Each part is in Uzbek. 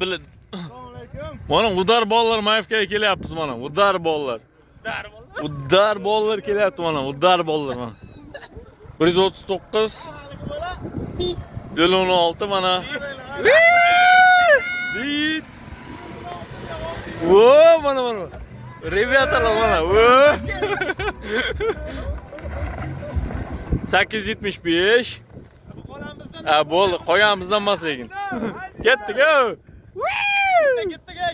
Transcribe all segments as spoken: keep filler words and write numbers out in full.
Mana udar bolalar mayfga kelyapmiz mana. Udar bolalar. Udar bolalar kelyapti mana. Udar bolalar mana. bir yuz o'ttiz to'qqiz o'n olti mana. Dit. Wo mana mana. Rебятаlar mana. Wo. sakkiz yuz yetmish besh. Ha bo'ldi, qo'yamizdan emas lekin. Ketdik. Ketdik.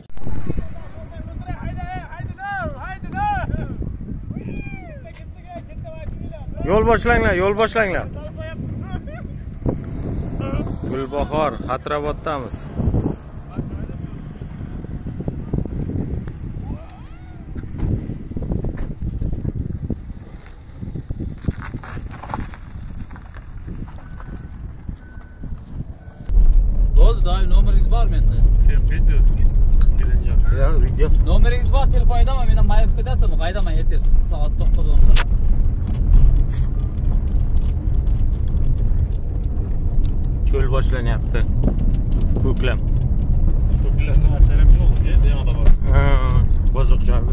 Yo'l boshlanglar, yo'l boshlanglar. Gulbahor, Xatraboddamiz. Bo'ldi, doim nomeringiz bormi endi? Sen video kelingan. Ya, video. Nomeringiz bor, telefonidami? Men Mayevkada turibman. Qaydaman ertaga soat to'qqiz o'nda. Cho'l boshlanyapti. Ko'klam. Ko'klamda asarim yo'q, deyapti bor. Ha, bozuq joy.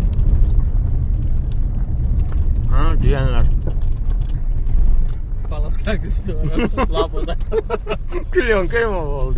Ha, diyanlar. Palatlar güçlü var. Laboda. Külyon kayma oldu.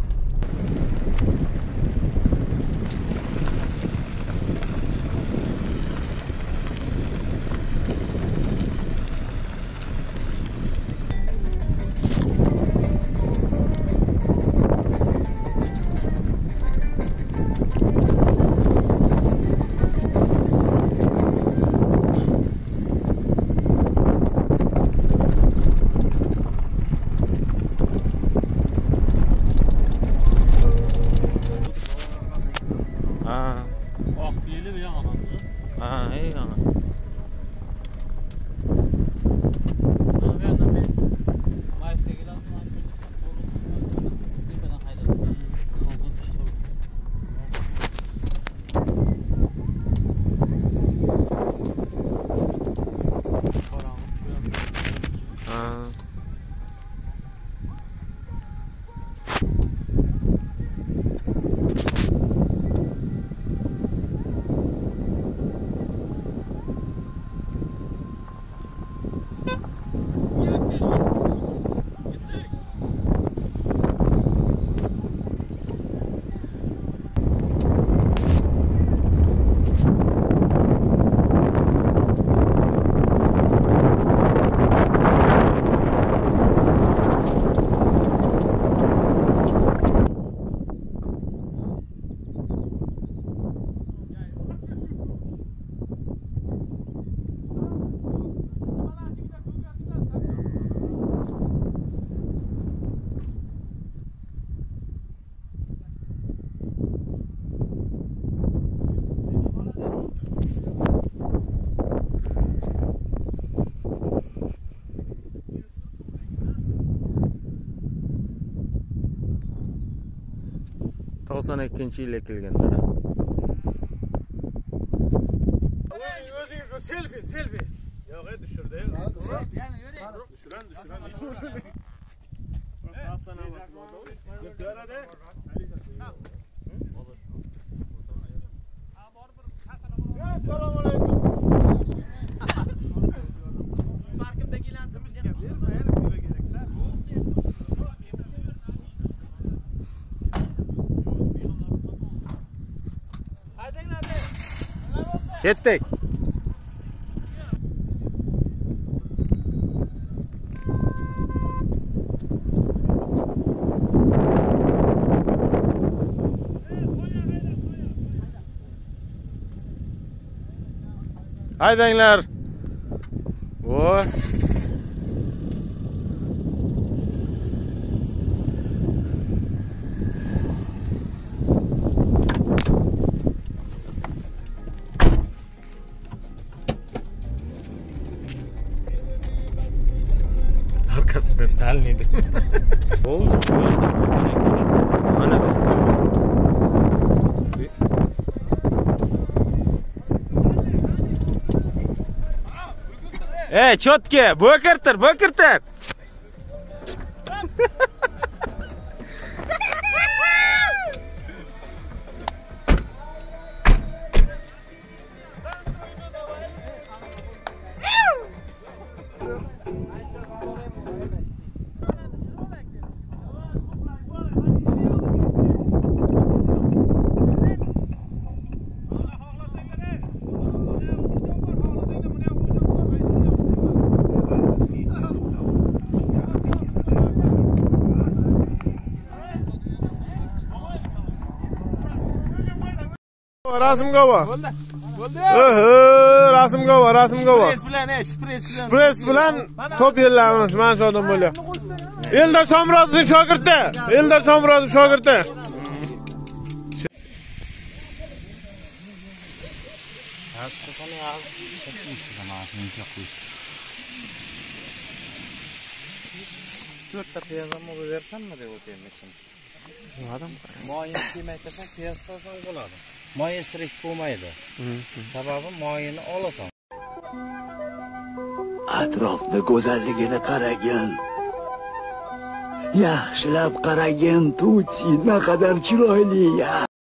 to'qson ikkinchi yilda kelganlar. O'zingiz selfie, selfie. Yo'q, ey düşürdü. Ha, düşür. Yani yürü. Düşüren, düşüren. Haftan havası oldu. Görade. Assalomu alaykum. Sparkimdagilar timizga berma, yana ko'ra keraklar. Ketdik. Haydanglar. Voy. Arkasından dalnıydı. Oldu. Ana biz. Ey, çotki, bökürtür, bökürtür. Rasmga bor. Bo'ldi. Bo'ldi. Oho, rasmga bor, rasmga bor. Shpres bilan, e, shpres bilan. Shpres bilan top yerlarimiz mana shu odam bo'lyapti. Eldor Shomurodovning shogirdi. Eldor Shomurodov shogirdi. Az qilsani yaz chekishdan menga qo'y. to'rtta piyazamni bersanmi deb o'taymisan. Adam Moyni kemaytirsan, piyaz solsang bo'ladi. Moy isrif bo'lmaydi. Sababi moyini olasan. Atrofda go'zalligini qaragin. Yaxshilab qaragin, Tutsi naqadar chiroyli.